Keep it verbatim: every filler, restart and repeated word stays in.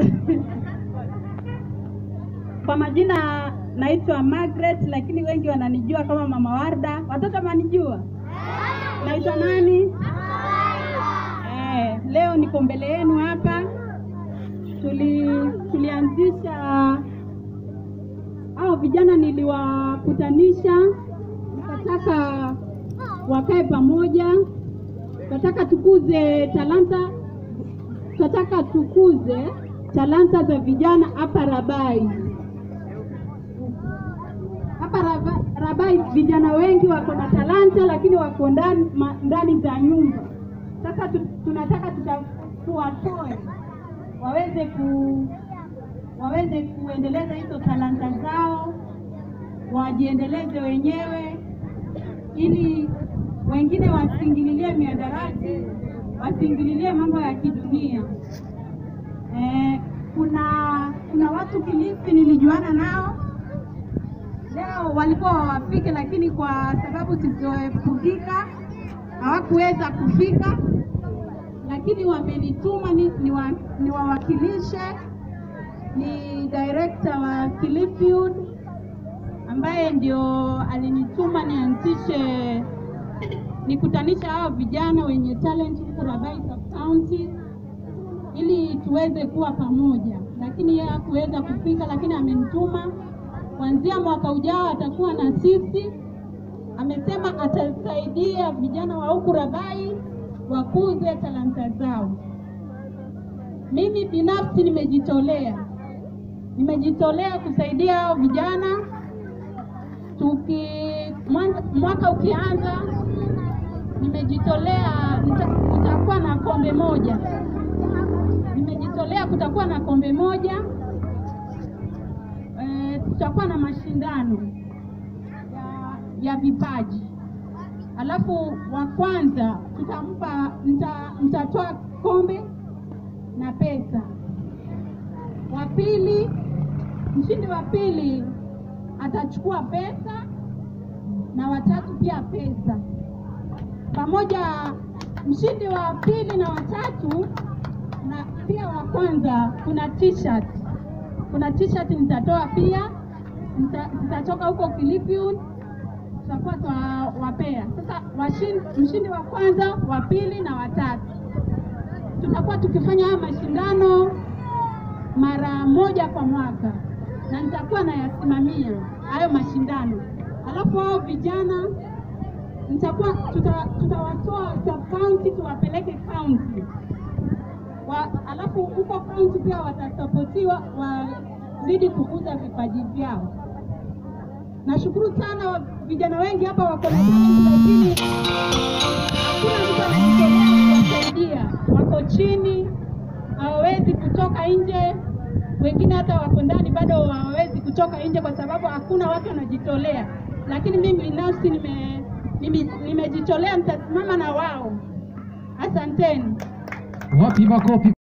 Kwa majina naitwa Margaret, lakini wengi wananijua kama Mama Warda. Watoto wananijua? Naitwa nani? Eh, leo niko mbele yenu hapa. Tuli tulianzisha hao vijana, niliwakutanisha, nikataka wakae pamoja, nataka tukuze talanta, nataka tukuze talanta za vijana hapa Rabai. Hapa Rabai vijana wengi wako na talanta, lakini wako ndani ndani za nyumba. Sasa tunataka tutawatoe waweze ku waweze kuendeleza hizo talanta zao, wajiendeleze wenyewe, ili wengine wasingililie miadarati, wasingililie mambo ya kidunia. Eh, kuna kuna watu Kilifi nilijuana nao, leo walikuwa wafike, lakini kwa sababu zisizoepukika hawakuweza kufika, lakini wamenituma ni niwawakilishe. Ni, ni director wa Kilifi Youth ambaye ndio alinituma nianzishe, nikutanisha hao vijana wenye talent huko Rabai Sub County ili tuweze kuwa pamoja, lakini yeye hakuweza kufika, lakini amenituma kuanzia mwaka ujao atakuwa na sisi. Amesema atasaidia vijana wa huko Rabai wakuze talanta zao. Mimi binafsi nimejitolea nimejitolea kusaidia hao vijana. Tuki mwaka ukianza, nimejitolea nitakuwa na kombe moja. Nimejitolea kutakuwa na kombe moja. E, tutakuwa na mashindano ya, ya vipaji. Alafu wa kwanza tutampa nitatoa kombe na pesa. Wa pili, mshindi wa pili atachukua pesa, na watatu pia pesa. Pamoja mshindi wa pili na watatu na pia wa kwanza kuna t-shirt. Kuna t-shirt nitatoa pia, nitatoka huko Kilifi Youth, tutakuwa tuwapea. Sasa washindi, mshindi wa kwanza, wa pili na watatu, tutakuwa tukifanya haya mashindano mara moja kwa mwaka, na nitakuwa nayasimamia hayo mashindano. Alafu hao vijana nitakuwa tutawatoa sub county tuwapeleke county. Wa, alafu huko county pia watasapotiwa wazidi kukuza vipaji vyao. Nashukuru sana vijana wengi hapa wako na talent, lakini hakuna mtu anajitolea kuwasaidia. Wako chini, hawawezi kutoka nje. Wengine hata wako ndani bado hawawezi kutoka nje kwa sababu hakuna watu wanajitolea. Lakini mimi binafsi nime nimejitolea, nitasimama na wao. Asanteni. Wapi makofi?